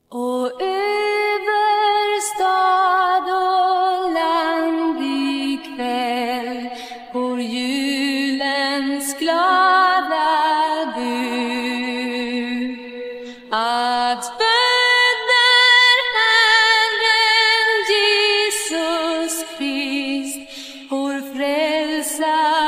Och över stad och land ikväll går julens glada bud, att föder Herren Jesus Krist, vår frälsare.